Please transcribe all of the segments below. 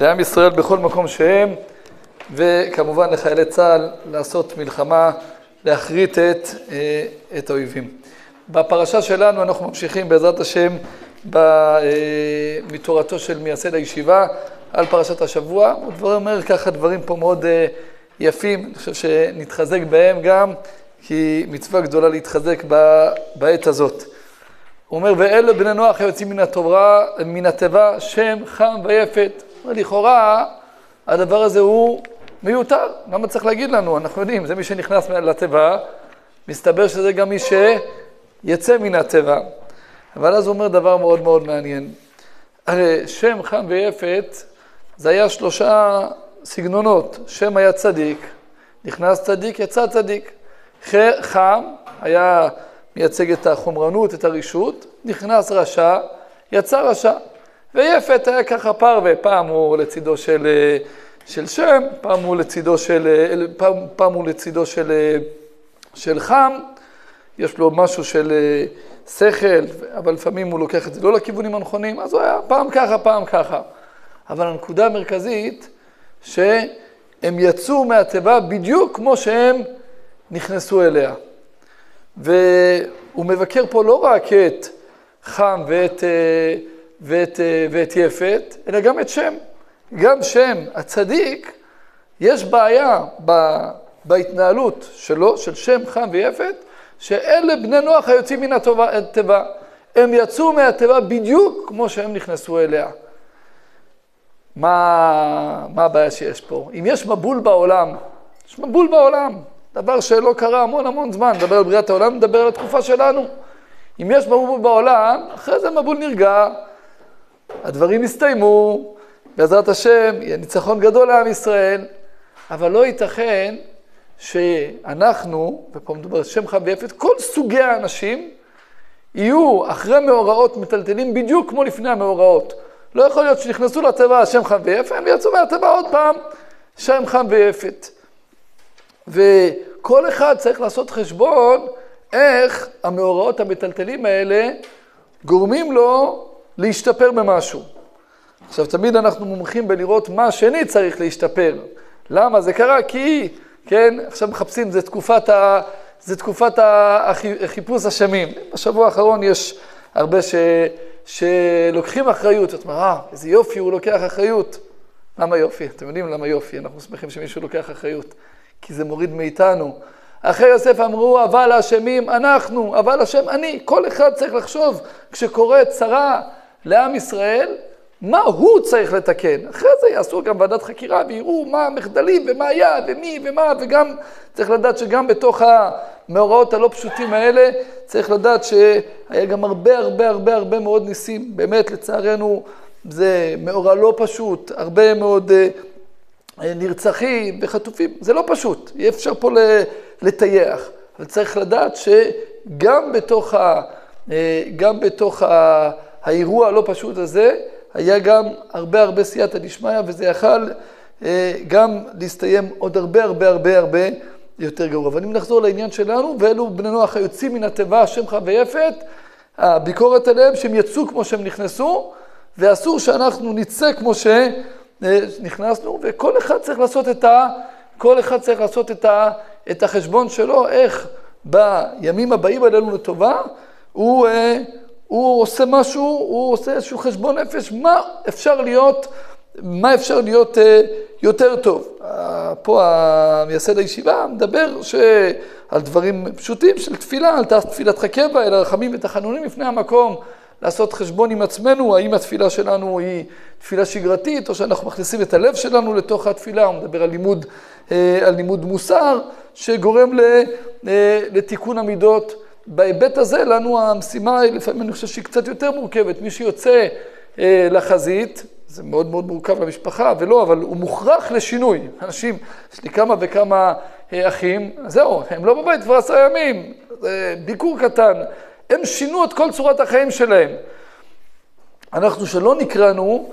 לעם ישראל בכל מקום שהם, וכמובן לחיילי צה"ל לעשות מלחמה, להחריט את האויבים. בפרשה שלנו אנחנו ממשיכים בעזרת השם מתורתו של מייסד הישיבה על פרשת השבוע. הוא אומר ככה דברים פה מאוד יפים, אני חושב שנתחזק בהם גם, כי מצווה גדולה להתחזק בעת הזאת. הוא אומר, ואלה בני נוח היוצאים מן התיבה, שם חם ויפת. לכאורה, הדבר הזה הוא מיותר. למה צריך להגיד לנו? אנחנו יודעים, זה מי שנכנס לתיבה, מסתבר שזה גם מי שיצא מן התיבה. אבל אז הוא אומר דבר מאוד מאוד מעניין. הרי שם חם ויפת, זה היה 3 סגנונות. שם היה צדיק, נכנס צדיק, יצא צדיק. חם היה מייצג את החומרנות, את הרישות, נכנס רשע, יצא רשע. ויפת היה ככה פרווה, פעם הוא לצידו של שם, פעם הוא לצידו של חם, יש לו משהו של שכל, אבל לפעמים הוא לוקח את זה לא לכיוונים הנכונים, אז הוא היה פעם ככה, פעם ככה. אבל הנקודה המרכזית, שהם יצאו מהתיבה בדיוק כמו שהם נכנסו אליה. והוא מבקר פה לא רק את חם ואת יפת, אלא גם את שם. גם שם, הצדיק, יש בעיה בהתנהלות שלו, של שם, חם ויפת, שאלה בני נוח היוצאים מן התיבה. הם יצאו מהתיבה בדיוק כמו שהם נכנסו אליה. מה הבעיה שיש פה? אם יש מבול בעולם, יש מבול בעולם, דבר שלא קרה המון זמן, נדבר על בריאת העולם, נדבר על התקופה שלנו. אם יש מבול בעולם, אחרי זה מבול נרגע, הדברים הסתיימו, בעזרת השם, יהיה ניצחון גדול לעם ישראל, אבל לא ייתכן שאנחנו, ופה מדובר על שם חם ויפת, כל סוגי האנשים יהיו אחרי מאורעות מטלטלים בדיוק כמו לפני המאורעות. לא יכול להיות שנכנסו לתיבה שם חם ויפת, הם יצאו מהתיבה עוד פעם שם חם ויפת. וכל אחד צריך לעשות חשבון איך המאורעות המטלטלים האלה גורמים לו להשתפר במשהו. עכשיו, תמיד אנחנו מומחים בלראות מה השני צריך להשתפר. למה? זה קרה כי, כן, עכשיו מחפשים, זה תקופת החיפוש השמים. בשבוע האחרון יש הרבה שלוקחים אחריות. זאת אומרת, איזה יופי הוא לוקח אחריות. למה יופי? אתם יודעים למה יופי? אנחנו שמחים שמישהו לוקח אחריות. כי זה מוריד מאיתנו. אחרי יוסף אמרו, אבל האשמים אנחנו, אבל השם אני. כל אחד צריך לחשוב, כשקורה צרה לעם ישראל, מה הוא צריך לתקן. אחרי זה יעשו גם ועדת חקירה ויראו מה המחדלים ומה היה ומי ומה, וגם צריך לדעת שגם בתוך המאורעות הלא פשוטים האלה, צריך לדעת שהיה גם הרבה מאוד ניסים. באמת לצערנו זה מאורע לא פשוט, הרבה מאוד נרצחים וחטופים, זה לא פשוט, אי אפשר פה לטייח. אבל צריך לדעת שגם בתוך האירוע הלא פשוט הזה, היה גם הרבה סייעתא דשמיא, וזה יכל גם להסתיים עוד הרבה יותר גרוע. אבל אם נחזור לעניין שלנו, ואלו בני נוח היוצאים מן התיבה, שם חם ויפת, הביקורת עליהם שהם יצאו כמו שהם נכנסו, ואסור שאנחנו נצא כמו שנכנסנו, וכל אחד צריך לעשות את החשבון שלו, איך בימים הבאים עלינו לטובה, הוא עושה משהו, הוא עושה איזשהו חשבון נפש, מה אפשר להיות יותר טוב. פה המייסד הישיבה מדבר על דברים פשוטים של תפילה, על תפילת הקבע, אל הרחמים ותחנונים לפני המקום, לעשות חשבון עם עצמנו, האם התפילה שלנו היא תפילה שגרתית, או שאנחנו מכניסים את הלב שלנו לתוך התפילה. הוא מדבר על לימוד מוסר, שגורם לתיקון המידות. בהיבט הזה לנו המשימה, לפעמים אני חושב שהיא קצת יותר מורכבת. מי שיוצא לחזית, זה מאוד מורכב למשפחה, ולא, אבל הוא מוכרח לשינוי. אנשים, יש לי כמה וכמה אחים, זהו, הם לא בבית כבר 10 ימים, זה ביקור קטן. הם שינו את כל צורת החיים שלהם. אנחנו שלא נקראנו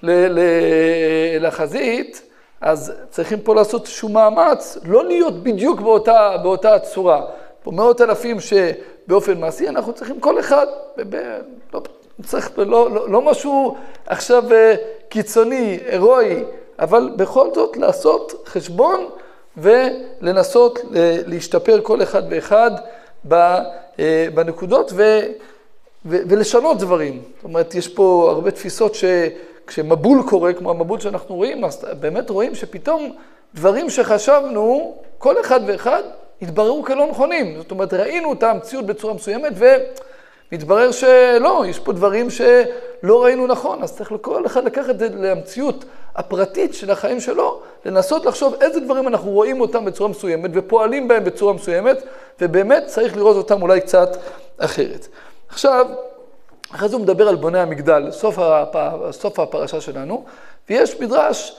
לחזית, אז צריכים פה לעשות איזשהו מאמץ, לא להיות בדיוק באותה צורה. פה 100,000 שבאופן מעשי אנחנו צריכים כל אחד, צריך, לא משהו עכשיו קיצוני, הירואי, אבל בכל זאת לעשות חשבון ולנסות להשתפר כל אחד ואחד בנקודות ולשנות דברים. זאת אומרת, יש פה הרבה תפיסות שכשמבול קורה, כמו המבול שאנחנו רואים, אז באמת רואים שפתאום דברים שחשבנו, כל אחד ואחד, התבררו כלא נכונים. זאת אומרת, ראינו את המציאות בצורה מסוימת, ומתברר שלא, יש פה דברים שלא ראינו נכון. אז צריך לכל אחד לקחת את זה למציאות הפרטית של החיים שלו, לנסות לחשוב איזה דברים אנחנו רואים אותם בצורה מסוימת, ופועלים בהם בצורה מסוימת, ובאמת צריך לראות אותם אולי קצת אחרת. עכשיו, אחרי זה הוא מדבר על בוני המגדל, סוף הפרשה שלנו, ויש מדרש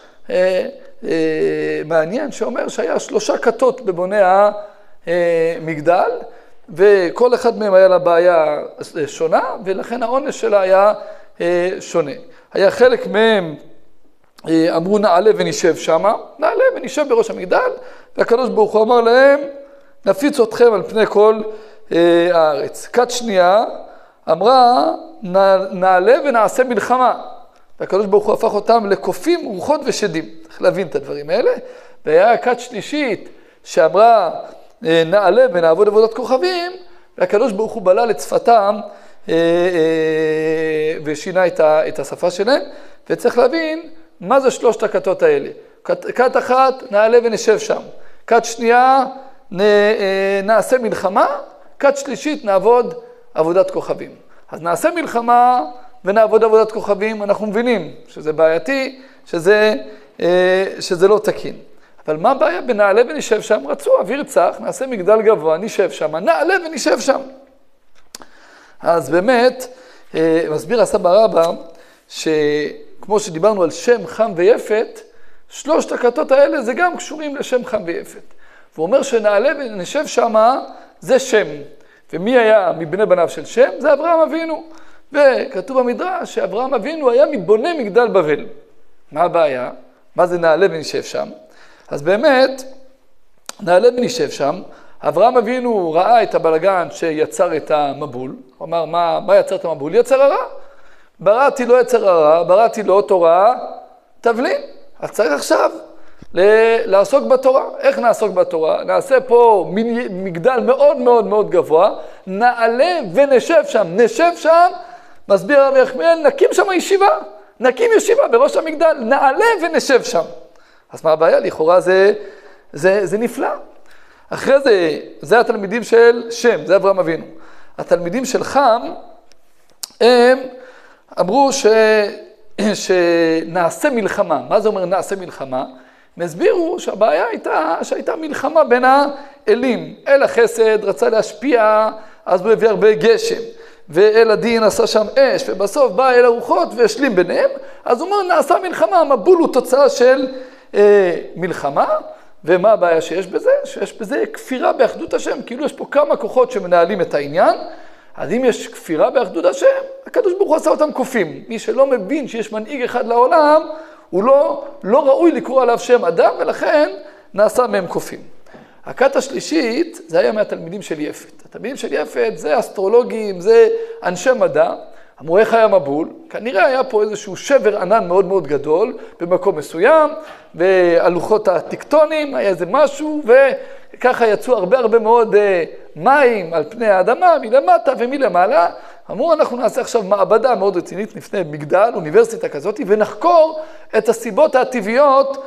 מעניין שאומר שהיה 3 כתות בבוני המגדל, וכל אחד מהם היה לה בעיה שונה, ולכן העונש שלה היה שונה. היה חלק מהם אמרו נעלה ונשב שמה, נעלה ונשב בראש המגדל, והקדוש ברוך הוא אמר להם, נפיץ אתכם על פני כל הארץ. כת שנייה אמרה, נעלה ונעשה מלחמה. והקדוש ברוך הוא הפך אותם לקופים, רוחות ושדים. צריך להבין את הדברים האלה. והיה כת שלישית שאמרה, נעלה ונעבוד עבודת כוכבים, והקדוש ברוך הוא בלה לצפתם ושינה את השפה שלהם. וצריך להבין מה זה 3 הכתות האלה. כת אחת, נעלה ונשב שם. כת שנייה, נעשה מלחמה. כת שלישית, נעבוד עבודת כוכבים. אז נעשה מלחמה ונעבוד עבודת כוכבים, אנחנו מבינים שזה בעייתי, שזה לא תקין. אבל מה הבעיה בנעלה ונשב שם? רצו אוויר צח, נעשה מגדל גבוה, נשב שם, נעלה ונשב שם. אז באמת, מסביר הסבא רבא, שכמו שדיברנו על שם חם ויפת, 3 הכתות האלה זה גם קשורים לשם חם ויפת. והוא אומר שנעלה ונשב שם זה שם. ומי היה מבני בניו של שם? זה אברהם אבינו. וכתוב במדרש שאברהם אבינו היה מבוני מגדל בבל. מה הבעיה? מה זה נעלה ונשב שם? אז באמת, נעלה ונשב שם, אברהם אבינו ראה את הבלגן שיצר את המבול. הוא אמר, מה יצר את המבול? יצר הרע. בראתי לו יצר הרע, בראתי לו תורה, תבלין. אז צריך עכשיו לעסוק בתורה. איך נעסוק בתורה? נעשה פה מגדל מאוד מאוד מאוד גבוה, נעלה ונשב שם. נשב שם, מסביר הרב יחמיאל, נקים שם ישיבה. נקים ישיבה בראש המגדל, נעלה ונשב שם. אז מה הבעיה? לכאורה זה נפלא. אחרי זה התלמידים של שם, זה אברהם אבינו. התלמידים של חם, הם אמרו שנעשה מלחמה. מה זה אומר נעשה מלחמה? הם הסבירו שהבעיה הייתה שהייתה מלחמה בין האלים. אל החסד רצה להשפיע, אז הוא הביא הרבה גשם. ואל הדין עשה שם אש, ובסוף בא אל הרוחות והשלים ביניהם. אז הוא אומר, נעשה מלחמה, המבול הוא תוצאה של מלחמה. ומה הבעיה שיש בזה? שיש בזה כפירה באחדות השם, כאילו יש פה כמה כוחות שמנהלים את העניין. אז אם יש כפירה באחדות השם, הקדוש ברוך הוא עשה אותם קופים. מי שלא מבין שיש מנהיג אחד לעולם, הוא לא ראוי לקרוא עליו שם אדם, ולכן נעשה מהם קופים. הכת השלישית, זה היה מהתלמידים של יפת. התלמידים של יפת זה אסטרולוגים, זה אנשי מדע. אמרו, איך היה מבול? כנראה היה פה איזשהו שבר ענן מאוד מאוד גדול במקום מסוים, והלוחות הטקטונים, היה איזה משהו, וככה יצאו הרבה מאוד מים על פני האדמה, מלמטה ומלמעלה. אמרו, אנחנו נעשה עכשיו מעבדה מאוד רצינית, נפנה מגדל, אוניברסיטה כזאת, ונחקור את הסיבות הטבעיות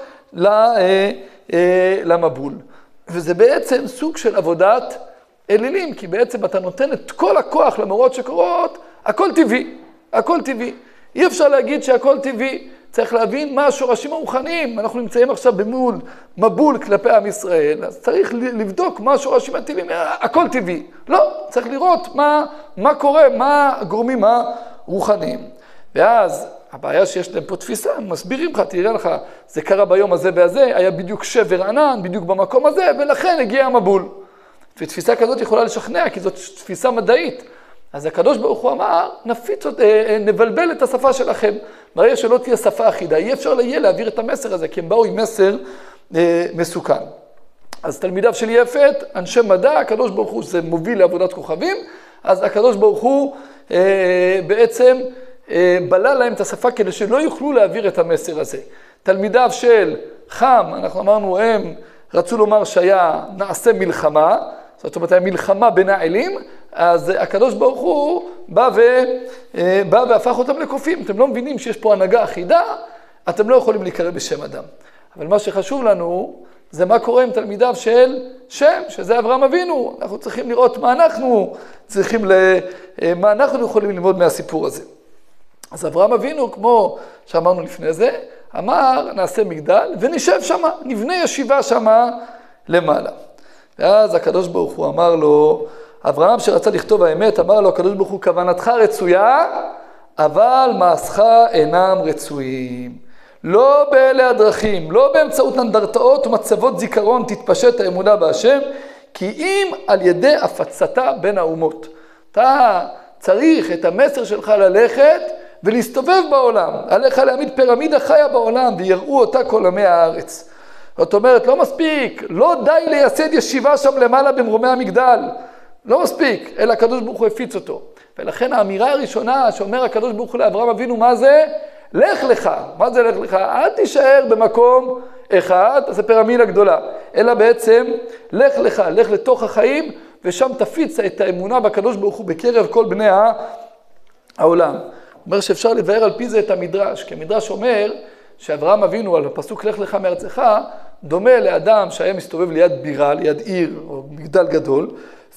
למבול. וזה בעצם סוג של עבודת אלילים, כי בעצם אתה נותן את כל הכוח למאורעות שקורות, הכל טבעי, הכל טבעי. אי אפשר להגיד שהכל טבעי, צריך להבין מה השורשים הרוחניים. אנחנו נמצאים עכשיו במול מבול כלפי עם ישראל, אז צריך לבדוק מה השורשים הטבעיים, הכל טבעי. לא, צריך לראות מה קורה, מה הגורמים הרוחניים. ואז הבעיה שיש להם פה תפיסה, הם מסבירים לך, תראה לך, זה קרה ביום הזה והזה, היה בדיוק שבר ענן, בדיוק במקום הזה, ולכן הגיע המבול. ותפיסה כזאת יכולה לשכנע, כי זאת תפיסה מדעית. אז הקדוש ברוך הוא אמר, נבלבל את השפה שלכם. ברגע שלא תהיה שפה אחידה, אי אפשר להעביר את המסר הזה, כי הם באו עם מסר מסוכן. אז תלמידיו של יפת, אנשי מדע, הקדוש ברוך הוא זה מוביל לעבודת כוכבים, אז הקדוש ברוך הוא בעצם בלה להם את השפה כדי שלא יוכלו להעביר את המסר הזה. תלמידיו של חם, אנחנו אמרנו, הם רצו לומר שהיה נעשה מלחמה, זאת אומרת, היה מלחמה בין האלים, אז הקדוש ברוך הוא בא והפך אותם לקופים. אתם לא מבינים שיש פה הנהגה אחידה, אתם לא יכולים להיקרא בשם אדם. אבל מה שחשוב לנו, זה מה קורה עם תלמידיו של שם, שזה אברהם אבינו. אנחנו צריכים לראות מה אנחנו יכולים ללמוד מהסיפור הזה. אז אברהם אבינו, כמו שאמרנו לפני זה, אמר, נעשה מגדל ונשב שמה, נבנה ישיבה שמה למעלה. ואז הקדוש ברוך הוא אמר לו, אברהם שרצה לכתוב האמת, אמר לו הקדוש ברוך הוא, כוונתך רצויה, אבל מעשך אינם רצויים. לא באלה הדרכים, לא באמצעות נדרתאות ומצבות זיכרון תתפשט האמונה בהשם, כי אם על ידי הפצתה בין האומות. אתה צריך את המסר שלך ללכת ולהסתובב בעולם. עליך להעמיד פירמידה חיה בעולם ויראו אותה כל עמי הארץ. זאת אומרת, לא מספיק, לא די לייסד ישיבה שם למעלה במרומי המגדל. לא מספיק, אלא הקדוש ברוך הוא הפיץ אותו. ולכן האמירה הראשונה שאומר הקדוש ברוך הוא לאברהם אבינו, מה זה? לך לך. מה זה לך לך? אל תישאר במקום אחד, זה פירמידה גדולה. אלא בעצם, לך לך, לך לתוך החיים, ושם תפיץ את האמונה בקדוש ברוך הוא בקרב כל בני העולם. אומר שאפשר לבאר על פי זה את המדרש, כי המדרש אומר שאברהם אבינו על הפסוק לך לך מארצך, דומה לאדם שהיה מסתובב ליד בירה, ליד עיר או מגדל גדול,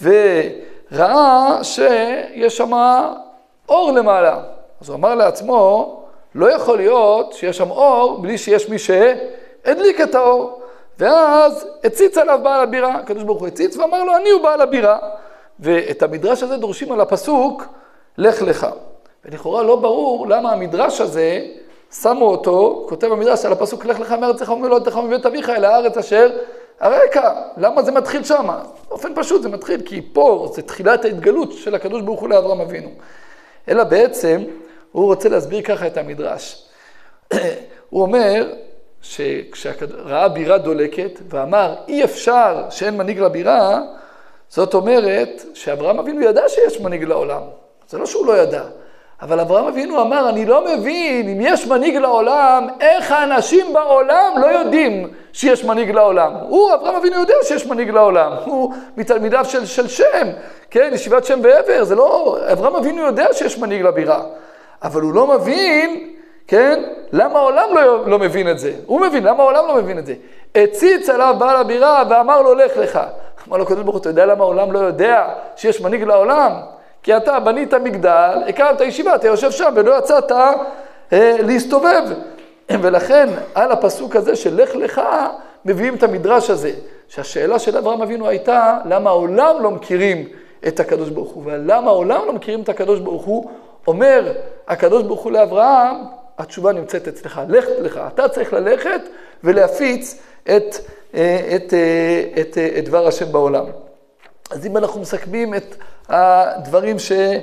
וראה שיש שם אור למעלה. אז הוא אמר לעצמו, לא יכול להיות שיש שם אור בלי שיש מי שהדליק את האור. ואז הציץ עליו בעל הבירה, הקדוש ברוך הוא הציץ ואמר לו, אני הוא בעל הבירה. ואת המדרש הזה דורשים על הפסוק, לך לך. ולכאורה לא ברור למה המדרש הזה, שמו אותו, כותב המדרש על הפסוק, לך לך מארצך ומלא אותך מבית אביך אל הארץ אשר הרקע. למה זה מתחיל שם? באופן פשוט זה מתחיל, כי פה זה תחילת ההתגלות של הקדוש ברוך הוא לאברהם אבינו. אלא בעצם הוא רוצה להסביר ככה את המדרש. הוא אומר שכשראה בירה דולקת ואמר אי אפשר שאין מנהיג לבירה, זאת אומרת שאברהם אבינו ידע שיש מנהיג לעולם. זה לא שהוא לא ידע. אבל אברהם אבינו אמר, אני לא מבין, אם יש מנהיג לעולם, איך האנשים בעולם לא יודעים שיש מנהיג לעולם. אברהם אבינו יודע שיש מנהיג לעולם. הוא מתלמידיו של שם, כן, ישיבת שם ועבר. זה לא, אברהם אבינו יודע שיש מנהיג לבירה. אבל הוא לא מבין, כן, למה העולם לא מבין את זה. הוא מבין, למה העולם לא מבין את זה. הציץ עליו בעל הבירה ואמר לו, לך לך. אמר לו, הקדוש ברוך הוא, אתה יודע למה העולם לא יודע שיש מנהיג לעולם? כי אתה בנית מגדל, הקמת ישיבה, אתה יושב שם ולא יצאת להסתובב. ולכן על הפסוק הזה של לך לך מביאים את המדרש הזה. שהשאלה של אברהם אבינו הייתה למה העולם לא מכירים את הקדוש ברוך הוא. ולמה העולם לא מכירים את הקדוש ברוך הוא, אומר הקדוש ברוך הוא לאברהם, התשובה נמצאת אצלך, לך לך. אתה צריך ללכת ולהפיץ את דבר השם בעולם. אז אם אנחנו מסכמים את הדברים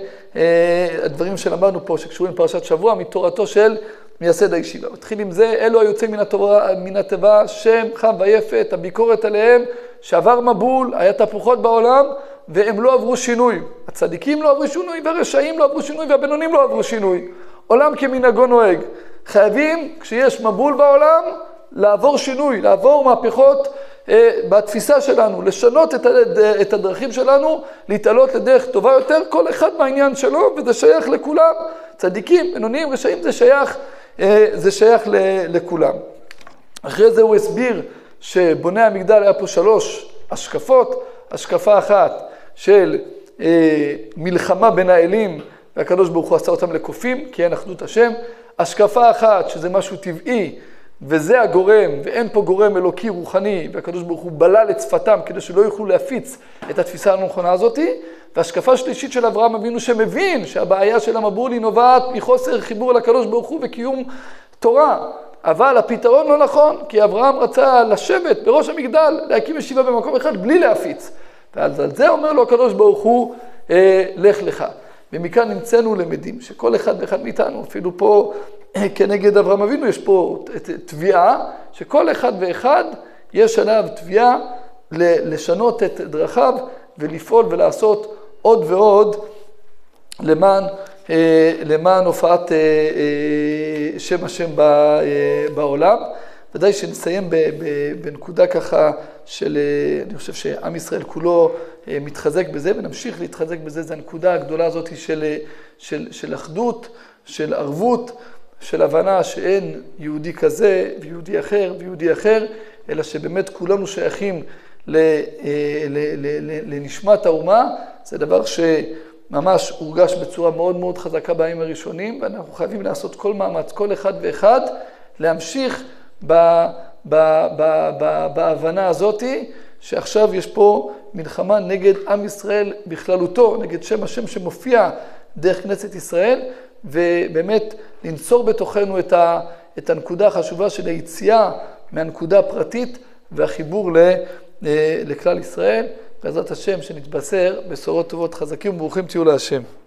שלמדנו פה, שקשורים פרשת שבוע, מתורתו של מייסד הישיבה. מתחיל עם זה, אלו היוצא מן התיבה, שם, חם ויפת, הביקורת עליהם, שעבר מבול, היה תפוחות בעולם, והם לא עברו שינוי. הצדיקים לא עברו שינוי, והרשעים לא עברו שינוי, והבינונים לא עברו שינוי. עולם כמנהגו נוהג. חייבים, כשיש מבול בעולם, לעבור שינוי, לעבור מהפכות בתפיסה שלנו, לשנות את הדרכים שלנו, להתעלות לדרך טובה יותר, כל אחד מהעניין שלו, וזה שייך לכולם. צדיקים, בינוניים, רשעים, זה שייך לכולם. אחרי זה הוא הסביר שבוני המגדל היה פה 3 השקפות, השקפה אחת של מלחמה בין האלים, והקדוש ברוך הוא עשה אותם לקופים, כי אין אחדות השם. השקפה אחת שזה משהו טבעי, וזה הגורם, ואין פה גורם אלוקי רוחני, והקדוש ברוך הוא בלל את שפתם כדי שלא יוכלו להפיץ את התפיסה הנכונה הזאת. והשקפה שלישית של אברהם אבינו שמבין שהבעיה של המבול היא נובעת מחוסר חיבור לקדוש ברוך הוא וקיום תורה. אבל הפתרון לא נכון, כי אברהם רצה לשבת בראש המגדל, להקים ישיבה במקום אחד בלי להפיץ. ועל זה אומר לו הקדוש ברוך הוא, לך לך. ומכאן נמצאנו למדים שכל אחד ואחד מאיתנו, אפילו פה כנגד אברהם אבינו, יש פה תביעה, שכל אחד ואחד יש עליו תביעה לשנות את דרכיו ולפעול ולעשות עוד ועוד למען הופעת שם השם בעולם. ודאי שנסיים בנקודה ככה של, אני חושב שעם ישראל כולו מתחזק בזה, ונמשיך להתחזק בזה, זה הנקודה הגדולה הזאת של אחדות, של ערבות, של הבנה שאין יהודי כזה ויהודי אחר ויהודי אחר, אלא שבאמת כולנו שייכים לנשמת האומה. זה דבר שממש הורגש בצורה מאוד מאוד חזקה בימים הראשונים, ואנחנו חייבים לעשות כל מאמץ, כל אחד ואחד, להמשיך בהבנה הזאת, שעכשיו יש פה מלחמה נגד עם ישראל בכללותו, נגד שם השם שמופיע דרך כנסת ישראל, ובאמת לנצור בתוכנו את הנקודה החשובה של היציאה מהנקודה הפרטית והחיבור לכלל ישראל. בעזרת השם שנתבשר בשורות טובות, חזקים וברוכים תהיו להשם.